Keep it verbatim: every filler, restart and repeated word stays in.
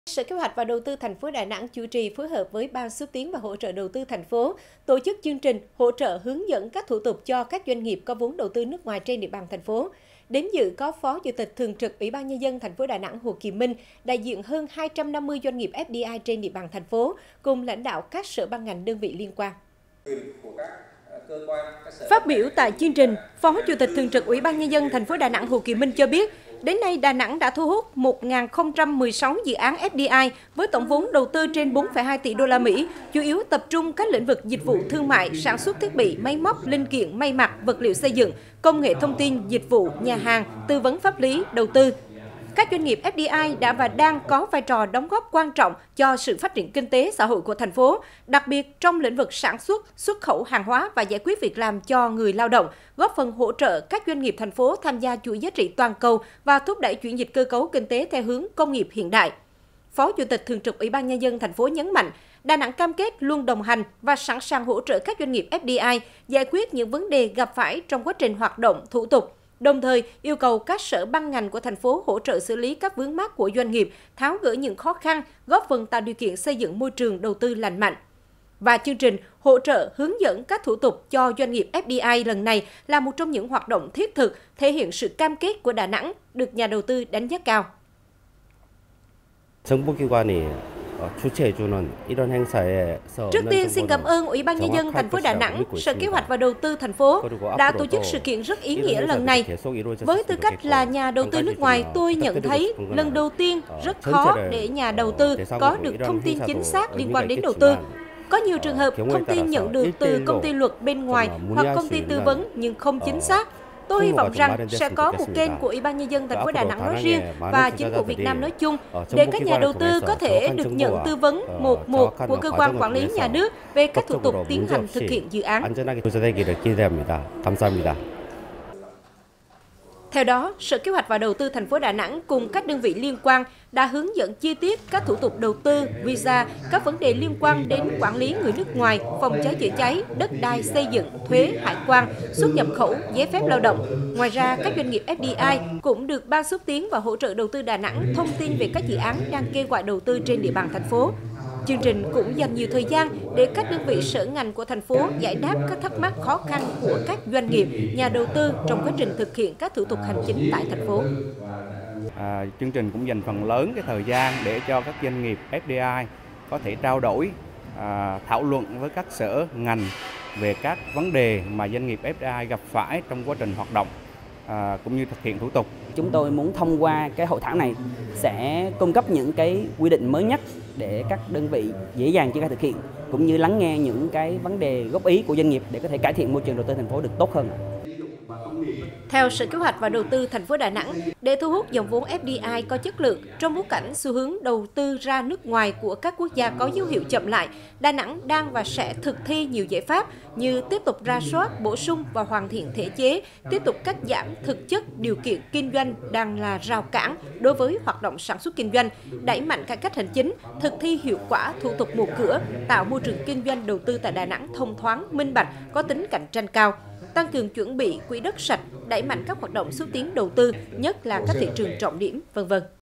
Sở Kế hoạch và Đầu tư thành phố Đà Nẵng chủ trì phối hợp với Ban xúc tiến và hỗ trợ đầu tư thành phố tổ chức chương trình hỗ trợ hướng dẫn các thủ tục cho các doanh nghiệp có vốn đầu tư nước ngoài trên địa bàn thành phố. Đến dự có Phó Chủ tịch Thường trực Ủy ban Nhân dân thành phố Đà Nẵng Hồ Kỳ Minh, đại diện hơn hai trăm năm mươi doanh nghiệp ép đê i trên địa bàn thành phố, cùng lãnh đạo các sở ban ngành đơn vị liên quan. Phát biểu tại chương trình, Phó Chủ tịch Thường trực Ủy ban Nhân dân thành phố Đà Nẵng Hồ Kỳ Minh cho biết, đến nay Đà Nẵng đã thu hút một nghìn không trăm mười sáu dự án ép đê i với tổng vốn đầu tư trên bốn phẩy hai tỷ đô la Mỹ, chủ yếu tập trung các lĩnh vực dịch vụ thương mại, sản xuất thiết bị, máy móc, linh kiện, may mặc, vật liệu xây dựng, công nghệ thông tin, dịch vụ, nhà hàng, tư vấn pháp lý, đầu tư. Các doanh nghiệp ép đê i đã và đang có vai trò đóng góp quan trọng cho sự phát triển kinh tế xã hội của thành phố, đặc biệt trong lĩnh vực sản xuất, xuất khẩu hàng hóa và giải quyết việc làm cho người lao động, góp phần hỗ trợ các doanh nghiệp thành phố tham gia chuỗi giá trị toàn cầu và thúc đẩy chuyển dịch cơ cấu kinh tế theo hướng công nghiệp hiện đại. Phó Chủ tịch Thường trực Ủy ban Nhân dân thành phố nhấn mạnh, Đà Nẵng cam kết luôn đồng hành và sẵn sàng hỗ trợ các doanh nghiệp ép đê i giải quyết những vấn đề gặp phải trong quá trình hoạt động, thủ tục. Đồng thời, yêu cầu các sở ban ngành của thành phố hỗ trợ xử lý các vướng mắc của doanh nghiệp, tháo gỡ những khó khăn, góp phần tạo điều kiện xây dựng môi trường đầu tư lành mạnh. Và chương trình hỗ trợ hướng dẫn các thủ tục cho doanh nghiệp ép đê i lần này là một trong những hoạt động thiết thực, thể hiện sự cam kết của Đà Nẵng, được nhà đầu tư đánh giá cao. Trước tiên, xin cảm ơn Ủy ban Nhân dân thành phố Đà Nẵng, Sở Kế hoạch và Đầu tư thành phố đã tổ chức sự kiện rất ý nghĩa lần này. Với tư cách là nhà đầu tư nước ngoài, tôi nhận thấy lần đầu tiên rất khó để nhà đầu tư có được thông tin chính xác liên quan đến đầu tư. Có nhiều trường hợp thông tin nhận được từ công ty luật bên ngoài hoặc công ty tư vấn nhưng không chính xác. Tôi hy vọng rằng sẽ có một kênh của Ủy ban Nhân dân thành phố Đà Nẵng nói riêng và chính phủ Việt Nam nói chung để các nhà đầu tư có thể được nhận tư vấn một một của cơ quan quản lý nhà nước về các thủ tục tiến hành thực hiện dự án. Theo đó, Sở Kế hoạch và Đầu tư thành phố Đà Nẵng cùng các đơn vị liên quan đã hướng dẫn chi tiết các thủ tục đầu tư, visa, các vấn đề liên quan đến quản lý người nước ngoài, phòng cháy chữa cháy, đất đai xây dựng, thuế, hải quan, xuất nhập khẩu, giấy phép lao động. Ngoài ra, các doanh nghiệp ép đê i cũng được Ban xúc tiến và hỗ trợ đầu tư Đà Nẵng thông tin về các dự án đang kêu gọi đầu tư trên địa bàn thành phố. Chương trình cũng dành nhiều thời gian để các đơn vị sở ngành của thành phố giải đáp các thắc mắc khó khăn của các doanh nghiệp, nhà đầu tư trong quá trình thực hiện các thủ tục hành chính tại thành phố. À, chương trình cũng dành phần lớn cái thời gian để cho các doanh nghiệp ép đê i có thể trao đổi, à, thảo luận với các sở ngành về các vấn đề mà doanh nghiệp ép đê i gặp phải trong quá trình hoạt động, à, cũng như thực hiện thủ tục. Chúng tôi muốn thông qua cái hội thảo này sẽ cung cấp những cái quy định mới nhất để các đơn vị dễ dàng triển khai thực hiện, cũng như lắng nghe những cái vấn đề góp ý của doanh nghiệp để có thể cải thiện môi trường đầu tư thành phố được tốt hơn. Theo Sở Kế hoạch và Đầu tư thành phố Đà Nẵng, để thu hút dòng vốn ép đê i có chất lượng trong bối cảnh xu hướng đầu tư ra nước ngoài của các quốc gia có dấu hiệu chậm lại, Đà Nẵng đang và sẽ thực thi nhiều giải pháp như tiếp tục rà soát, bổ sung và hoàn thiện thể chế, tiếp tục cắt giảm thực chất điều kiện kinh doanh đang là rào cản đối với hoạt động sản xuất kinh doanh, đẩy mạnh cải cách hành chính, thực thi hiệu quả thủ tục một cửa, tạo môi trường kinh doanh đầu tư tại Đà Nẵng thông thoáng, minh bạch, có tính cạnh tranh cao. Tăng cường chuẩn bị quỹ đất sạch, đẩy mạnh các hoạt động xúc tiến đầu tư, nhất là các thị trường trọng điểm, vân vân.